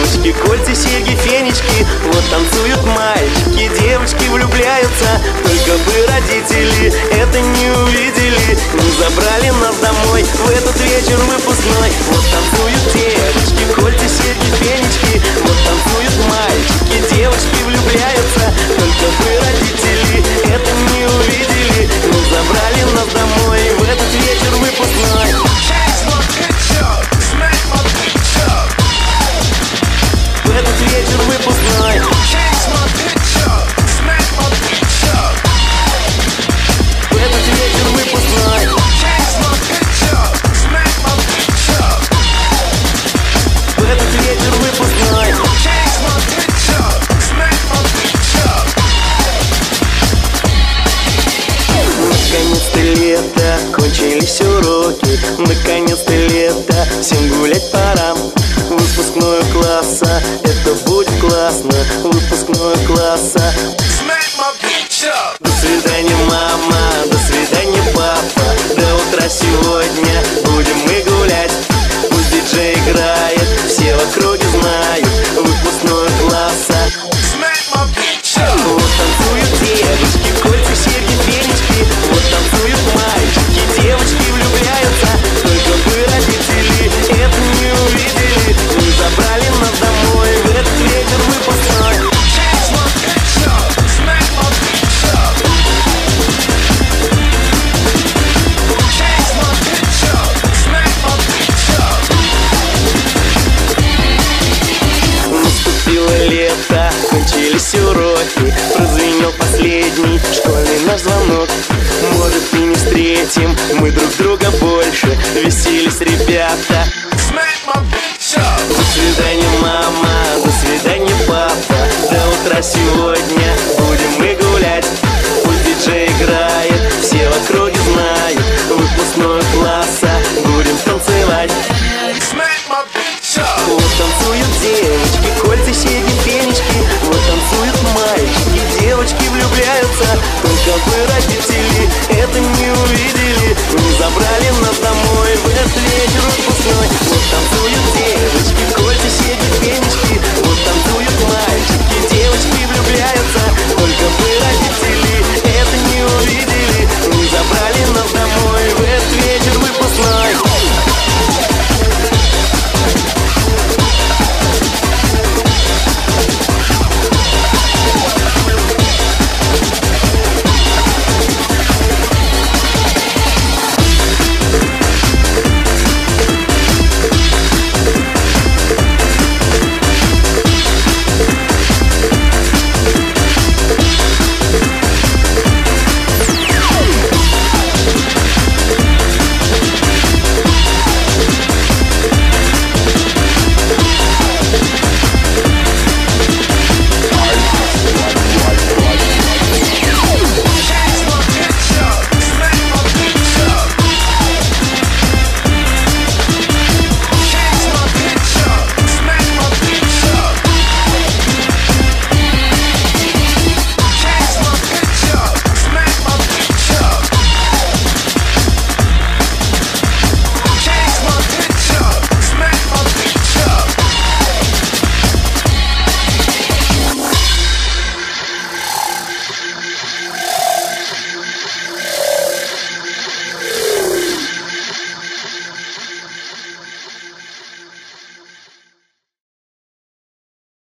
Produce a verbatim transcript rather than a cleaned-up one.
девочки, кольца, серьги, фенечки. Вот танцуют мальчики, девочки влюбляются. Только бы родители это не увидели, не забрали нас домой в этот вечер выпускной. Вот танцуют девочки, кольца, серьги, фенечки. Вот танцуют мальчики, девочки влюбляются. Только бы родители это не увидели, не забрали нас домой в этот вечер выпускной. В этот вечер выпускной. В этот вечер выпускной. В этот вечер выпускной. Наконец-то лето, кончились уроки. Наконец-то лето, всем гулять пора. Выпускной класса, это будет классно. Выпускной класса. До свидания, мама, до свидания, папа. До утра сегодня будем мы гулять. Пусть диджей играет, все в округе знают. Выпускной класса. Вот танцуют девочки, кольца, серьги, фенечки. Вот танцуют мальчики, девочки влюбляются. Только бы родители это не увидели, не забрали нас домой в этот вечер выпускной. Наступило лето, кончились уроки. Прозвенел последний школьный наш звонок. Может, и не встретим мы друг друга больше. Веселись, ребята. До свидания, мама, до свидания, папа. До утра сегодня будем мы гулять. Пусть диджей играет, все в округе знают. Выпускной класса будем танцевать. Вот танцуют девочки, кольца, серьги, фенечки. Вот танцуют мальчики, девочки влюбляются. Только бы родители